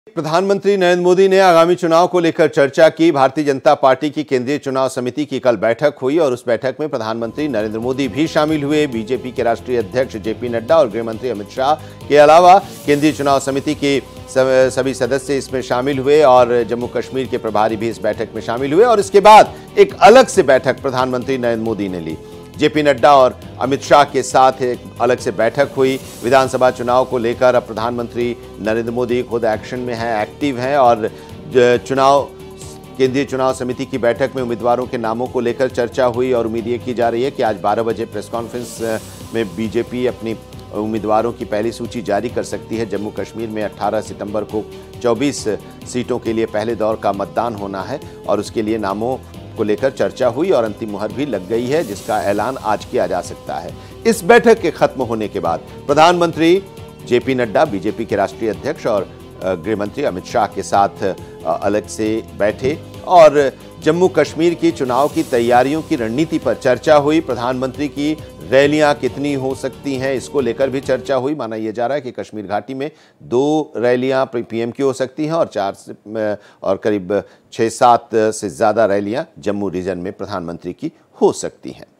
प्रधानमंत्री नरेंद्र मोदी ने आगामी चुनाव को लेकर चर्चा की। भारतीय जनता पार्टी की केंद्रीय चुनाव समिति की कल बैठक हुई और उस बैठक में प्रधानमंत्री नरेंद्र मोदी भी शामिल हुए। बीजेपी के राष्ट्रीय अध्यक्ष जेपी नड्डा और गृह मंत्री अमित शाह के अलावा केंद्रीय चुनाव समिति के सभी सदस्य इसमें शामिल हुए और जम्मू कश्मीर के प्रभारी भी इस बैठक में शामिल हुए। और इसके बाद एक अलग से बैठक प्रधानमंत्री नरेंद्र मोदी ने ली। जेपी नड्डा और अमित शाह के साथ एक अलग से बैठक हुई। विधानसभा चुनाव को लेकर अब प्रधानमंत्री नरेंद्र मोदी खुद एक्शन में हैं, एक्टिव हैं और केंद्रीय चुनाव समिति की बैठक में उम्मीदवारों के नामों को लेकर चर्चा हुई और उम्मीद ये की जा रही है कि आज 12 बजे प्रेस कॉन्फ्रेंस में बीजेपी अपनी उम्मीदवारों की पहली सूची जारी कर सकती है। जम्मू कश्मीर में 18 सितंबर को 24 सीटों के लिए पहले दौर का मतदान होना है और उसके लिए नामों को लेकर चर्चा हुई और अंतिम मुहर भी लग गई है, जिसका ऐलान आज किया जा सकता है। इस बैठक के खत्म होने के बाद प्रधानमंत्री जेपी नड्डा, बीजेपी के राष्ट्रीय अध्यक्ष और गृह मंत्री अमित शाह के साथ अलग से बैठे और जम्मू कश्मीर की चुनाव की तैयारियों की रणनीति पर चर्चा हुई। प्रधानमंत्री की रैलियां कितनी हो सकती हैं, इसको लेकर भी चर्चा हुई। माना यह जा रहा है कि कश्मीर घाटी में 2 रैलियां पीएम की हो सकती हैं और करीब 6-7 से ज़्यादा रैलियां जम्मू रीजन में प्रधानमंत्री की हो सकती हैं।